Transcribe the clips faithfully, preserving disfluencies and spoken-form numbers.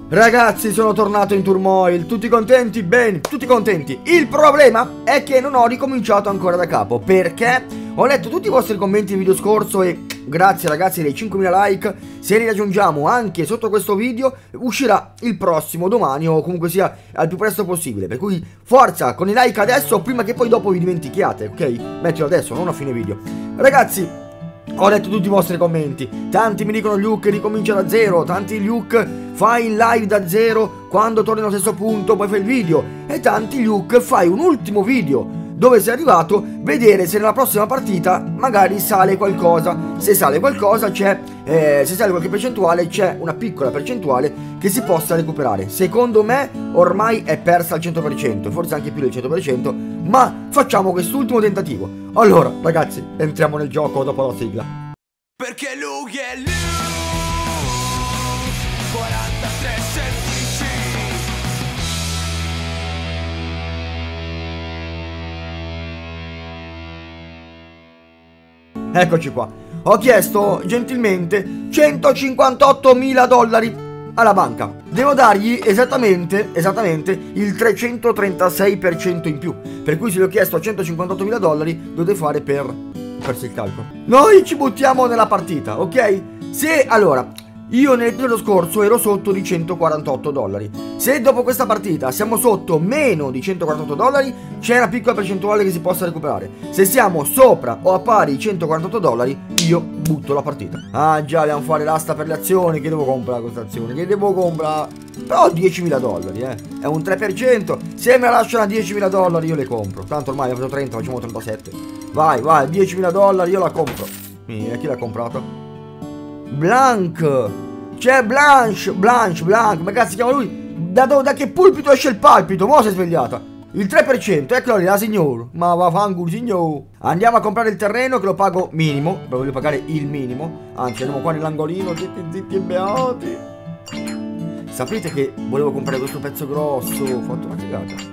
Ragazzi, sono tornato in Turmoil, tutti contenti? Bene, tutti contenti. Il problema è che non ho ricominciato ancora da capo, perché ho letto tutti i vostri commenti nel video scorso e grazie ragazzi dei cinquemila like, se li raggiungiamo anche sotto questo video, uscirà il prossimo domani o comunque sia al più presto possibile. Per cui forza, con i like adesso prima che poi dopo vi dimentichiate, ok? Mettilo adesso, non a fine video. Ragazzi, ho letto tutti i vostri commenti. Tanti mi dicono Luke ricomincia da zero, tanti Luke fai in live da zero, quando torni allo stesso punto poi fai il video, e tanti Luke fai un ultimo video dove sei arrivato, vedere se nella prossima partita magari sale qualcosa. Se sale qualcosa c'è, eh, se sale qualche percentuale c'è una piccola percentuale che si possa recuperare. Secondo me ormai è persa al cento per cento, forse anche più del cento per cento, ma facciamo quest'ultimo tentativo. Allora ragazzi, entriamo nel gioco dopo la sigla. Perché Luke è Luke, quarantatré semplici. Eccoci qua. Ho chiesto gentilmente centocinquantottomila dollari alla banca. Devo dargli esattamente, esattamente il trecentotrentasei per cento in più. Per cui se gli ho chiesto centocinquantottomila dollari, dovete fare per... ho perso il calcolo. Noi ci buttiamo nella partita, ok? Se, allora, io nell'episodio scorso ero sotto di centoquarantotto dollari. Se dopo questa partita siamo sotto meno di centoquarantotto dollari, c'è una piccola percentuale che si possa recuperare. Se siamo sopra o a pari centoquarantotto dollari, io butto la partita. Ah già, dobbiamo fare l'asta per le azioni. Che devo comprare questa azione? Che devo comprare? Però diecimila dollari, eh. È un tre per cento. Se me la lasciano a diecimila dollari io le compro. Tanto ormai ho fatto trenta, facciamo trentasette. Vai, vai, diecimila dollari io la compro. E chi l'ha comprata? Blanc. C'è Blanche, Blanche, Blanche. Ma cazzo si chiama lui? Da, do, da che pulpito esce il palpito? Mo' si è svegliata. Il tre per cento, eccolo lì, la signor. Ma va fanculo, signor. Andiamo a comprare il terreno che lo pago minimo. Lo voglio pagare il minimo. Anzi, andiamo qua nell'angolino, zitti, zitti e beati. Sapete che volevo comprare questo pezzo grosso. Ho fatto una cagata.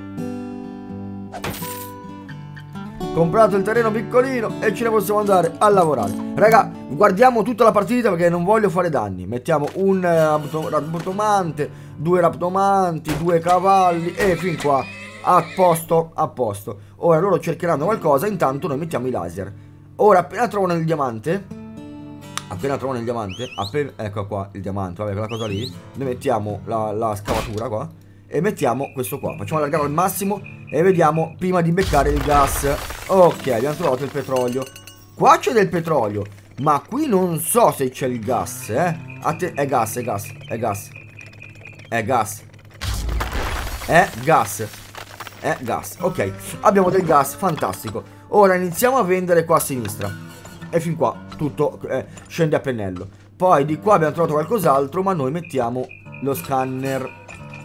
Comprato il terreno piccolino e ce ne possiamo andare a lavorare. Raga, guardiamo tutta la partita perché non voglio fare danni. Mettiamo un uh, raptomante, due raptomanti, due cavalli e fin qua. A posto, a posto. Ora loro cercheranno qualcosa, intanto noi mettiamo i laser. Ora appena trovano il diamante, appena trovano il diamante, appena, ecco qua il diamante, vabbè quella cosa lì, noi mettiamo la, la scavatura qua e mettiamo questo qua. Facciamo allargare al massimo e vediamo prima di beccare il gas. Ok, abbiamo trovato il petrolio. Qua c'è del petrolio, ma qui non so se c'è il gas, eh. Atten è gas, è gas, è gas. È gas. È gas. È gas. Ok, abbiamo del gas, fantastico. Ora iniziamo a vendere qua a sinistra. E fin qua tutto eh, scende a pennello. Poi di qua abbiamo trovato qualcos'altro, ma noi mettiamo lo scanner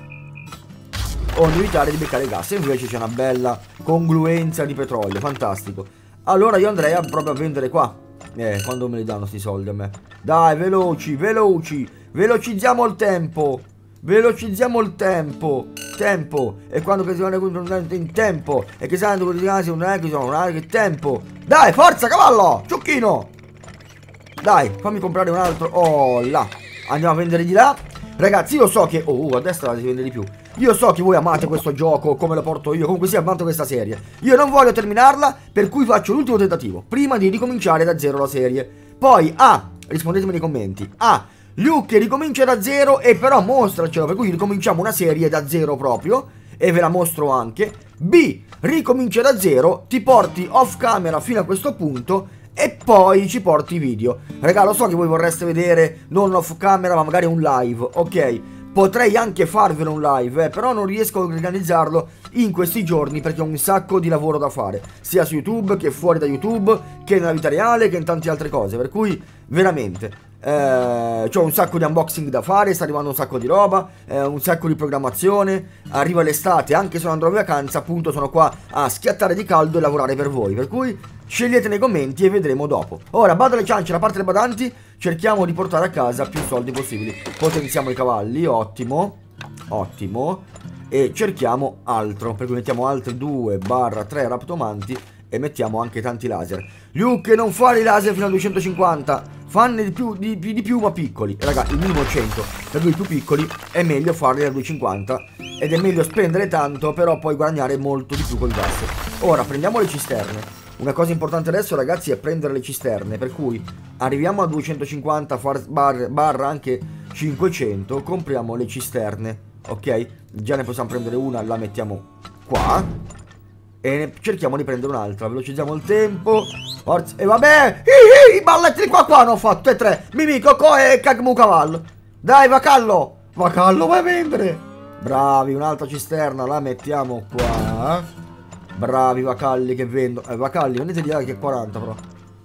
onde evitare di beccare il gas. E invece c'è una bella congruenza di petrolio, fantastico. Allora io andrei a, proprio a vendere qua. Eh, quando me li danno sti soldi a me? Dai, veloci, veloci. Velocizziamo il tempo. Velocizziamo il tempo. Tempo. E quando che si vanno in tempo. E che sanno che non è che sono, non è che tempo. Dai, forza, cavallo. Ciocchino. Dai, fammi comprare un altro. Oh, là. Andiamo a vendere di là. Ragazzi, io so che... Oh, a destra si vende di più. Io so che voi amate questo gioco come lo porto io. Comunque sia, amate questa serie. Io non voglio terminarla, per cui faccio l'ultimo tentativo prima di ricominciare da zero la serie. Poi A, rispondetemi nei commenti. A, Luke ricomincia da zero e però mostracelo, per cui ricominciamo una serie da zero proprio e ve la mostro anche. B, ricomincia da zero, ti porti off camera fino a questo punto e poi ci porti i video. Raga, lo so che voi vorreste vedere non off camera ma magari un live, ok? Potrei anche farvelo un live, eh, però non riesco a organizzarlo in questi giorni perché ho un sacco di lavoro da fare, sia su YouTube che fuori da YouTube, che nella vita reale, che in tante altre cose. Per cui, veramente, eh, c'ho un sacco di unboxing da fare, sta arrivando un sacco di roba, eh, un sacco di programmazione, arriva l'estate, anche se non andrò in vacanza, appunto sono qua a schiattare di caldo e lavorare per voi. Per cui scegliete nei commenti e vedremo dopo. Ora, bada alle ciance, la parte delle badanti, cerchiamo di portare a casa più soldi possibili. Potenziamo i cavalli, ottimo, ottimo. E cerchiamo altro, per cui mettiamo altri due barra tre raptomanti e mettiamo anche tanti laser. Luke, non fare i laser fino a duecentocinquanta, fanne di più, di, di, di più ma piccoli. Raga, il minimo cento, per cui i più piccoli è meglio farli da duecentocinquanta. Ed è meglio spendere tanto, però poi guadagnare molto di più col gas. Ora, prendiamo le cisterne. Una cosa importante adesso, ragazzi, è prendere le cisterne. Per cui arriviamo a duecentocinquanta bar, barra anche cinquecento. Compriamo le cisterne, ok? Già ne possiamo prendere una, la mettiamo qua. E ne cerchiamo di prendere un'altra. Velocizziamo il tempo. Forza. E vabbè, i, i, i balletti qua qua hanno fatto e tre. Mimì, Cocò e Cagmu Cavallo. Dai, Vacallo. Vacallo, vai a vendere. Bravi, un'altra cisterna la mettiamo qua. Bravi Vacalli che vendono. Eh, Vacalli, vendete di là che è quaranta però.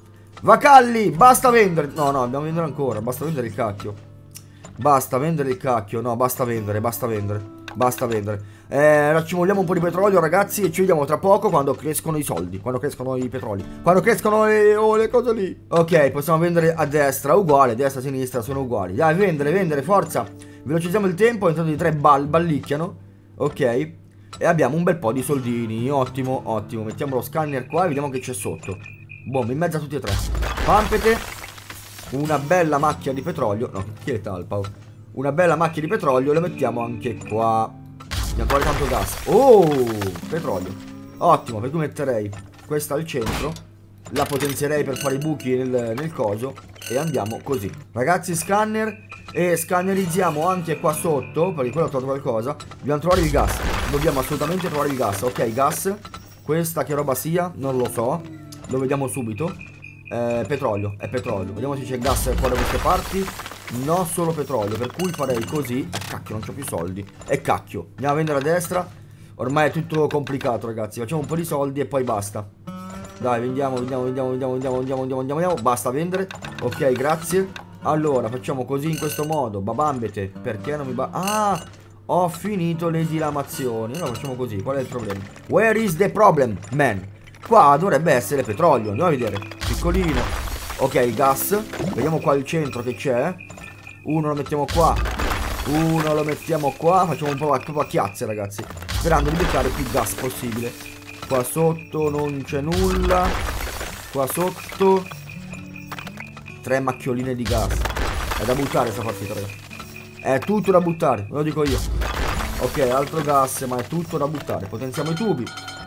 Vacalli, basta vendere. No, no, dobbiamo vendere ancora. Basta vendere il cacchio. Basta vendere il cacchio. No, basta vendere, basta vendere. Basta vendere. Eh, ci vogliamo un po' di petrolio, ragazzi. E ci vediamo tra poco quando crescono i soldi. Quando crescono i petroli. Quando crescono le, oh, le cose lì. Ok, possiamo vendere a destra. Uguale, destra, sinistra, sono uguali. Dai, vendere, vendere, forza. Velocizziamo il tempo. Intanto i tre ball ballicchiano. Ok. E abbiamo un bel po' di soldini. Ottimo, ottimo. Mettiamo lo scanner qua e vediamo che c'è sotto. Boom, in mezzo a tutti e tre. Pampete. Una bella macchia di petrolio. No, chi è talpa? Una bella macchia di petrolio. Lo mettiamo anche qua. Abbiamo ancora tanto gas. Oh, petrolio. Ottimo, per cui metterei questa al centro. La potenzierei per fare i buchi nel, nel coso. E andiamo così. Ragazzi, scanner. E scannerizziamo anche qua sotto, perché quello ha trovato qualcosa. Dobbiamo trovare il gas. Dobbiamo assolutamente trovare il gas. Ok, gas. Questa che roba sia, non lo so. Lo vediamo subito. eh, Petrolio, è petrolio. Vediamo se c'è gas qua da queste parti. No, solo petrolio, per cui farei così. E eh, cacchio, non c'ho più soldi. E cacchio, andiamo a vendere a destra. Ormai è tutto complicato, ragazzi. Facciamo un po' di soldi e poi basta. Dai, vendiamo, vendiamo, vendiamo, vendiamo, vendiamo, vendiamo, vendiamo, vendiamo, vendiamo. Basta vendere. Ok, grazie. Allora, facciamo così in questo modo. Babambete, perché non mi ba... Ah, ho finito le diramazioni. Allora facciamo così, qual è il problema? Where is the problem, man? Qua dovrebbe essere petrolio. Andiamo a vedere. Piccolino. Ok, gas. Vediamo qua il centro che c'è. Uno lo mettiamo qua. Uno lo mettiamo qua. Facciamo un po' a, a chiazze, ragazzi. Sperando di beccare più gas possibile. Qua sotto non c'è nulla. Qua sotto tre macchioline di gas. È da buttare sta partita, ragazzi. È tutto da buttare, ve lo dico io. Ok, altro gas, ma è tutto da buttare. Potenziamo i tubi.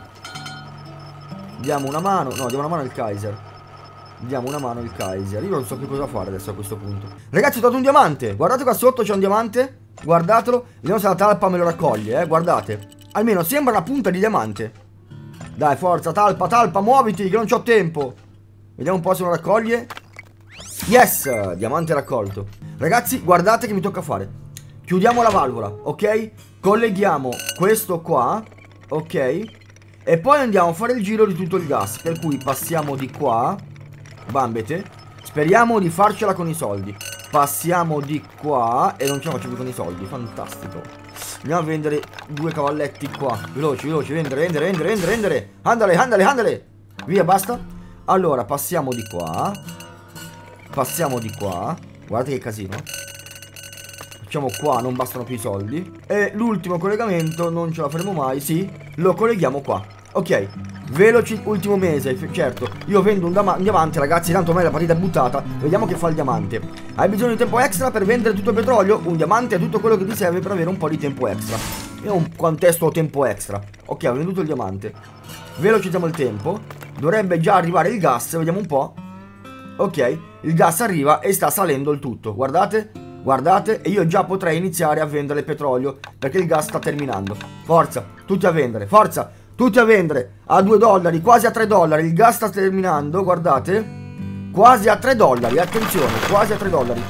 Diamo una mano. No, diamo una mano al Kaiser. Diamo una mano al Kaiser. Io non so più cosa fare adesso a questo punto. Ragazzi, ho dato un diamante. Guardate qua sotto, c'è un diamante. Guardatelo. Vediamo se la talpa me lo raccoglie, eh. Guardate. Almeno sembra una punta di diamante. Dai, forza, talpa, talpa, muoviti, che non c'ho tempo. Vediamo un po' se lo raccoglie. Yes, diamante raccolto. Ragazzi, guardate che mi tocca fare. Chiudiamo la valvola, ok? Colleghiamo questo qua. Ok. E poi andiamo a fare il giro di tutto il gas. Per cui passiamo di qua. Bambete. Speriamo di farcela con i soldi. Passiamo di qua. E non ce la faccio più con i soldi. Fantastico. Andiamo a vendere due cavalletti qua. Veloci, veloci, vendere, vendere, vendere, vendere, vendere. Andale, andale, andale. Via, basta. Allora, passiamo di qua. Passiamo di qua. Guardate che casino. Facciamo qua, non bastano più i soldi. E l'ultimo collegamento non ce la faremo mai. Sì, lo colleghiamo qua. Ok, veloci, ultimo mese. Certo, io vendo un, un diamante, ragazzi. Tanto ormai la partita è buttata. Vediamo che fa il diamante. Hai bisogno di tempo extra per vendere tutto il petrolio? Un diamante è tutto quello che ti serve per avere un po' di tempo extra. Io ho un contesto tempo extra. Ok, ho venduto il diamante. Velocizziamo il tempo. Dovrebbe già arrivare il gas, vediamo un po'. Ok, il gas arriva e sta salendo il tutto. Guardate, guardate. E io già potrei iniziare a vendere il petrolio, perché il gas sta terminando. Forza, tutti a vendere, forza, tutti a vendere. A due dollari, quasi a tre dollari. Il gas sta terminando, guardate. Quasi a tre dollari, attenzione, quasi a tre dollari.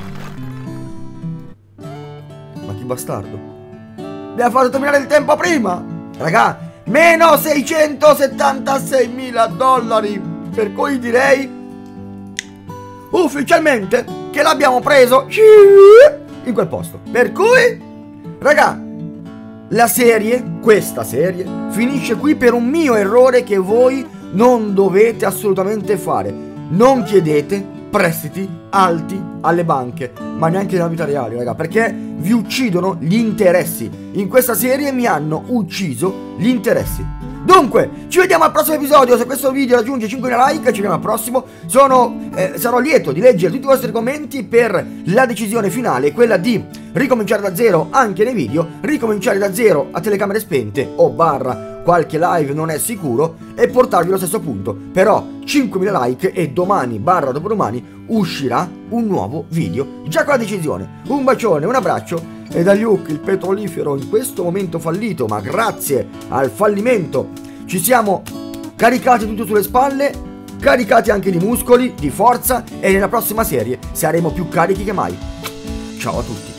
Ma che bastardo. Mi ha fatto terminare il tempo prima. Raga, meno seicentosettantaseimila dollari. Per cui direi ufficialmente che l'abbiamo preso in quel posto. Per cui, raga, la serie, questa serie, finisce qui per un mio errore che voi non dovete assolutamente fare. Non chiedete prestiti alti alle banche, ma neanche nella vita reale, raga, perché vi uccidono gli interessi. In questa serie mi hanno ucciso gli interessi. Dunque, ci vediamo al prossimo episodio. Se questo video raggiunge cinquemila like, ci vediamo al prossimo. Sono, eh, sarò lieto di leggere tutti i vostri commenti per la decisione finale, quella di ricominciare da zero anche nei video, ricominciare da zero a telecamere spente o barra qualche live non è sicuro e portarvi allo stesso punto. Però cinquemila like e domani barra dopodomani uscirà un nuovo video già con la decisione. Un bacione, un abbraccio. E da Luke, il petrolifero, in questo momento fallito, ma grazie al fallimento ci siamo caricati tutto sulle spalle, caricati anche di muscoli, di forza, e nella prossima serie saremo più carichi che mai. Ciao a tutti.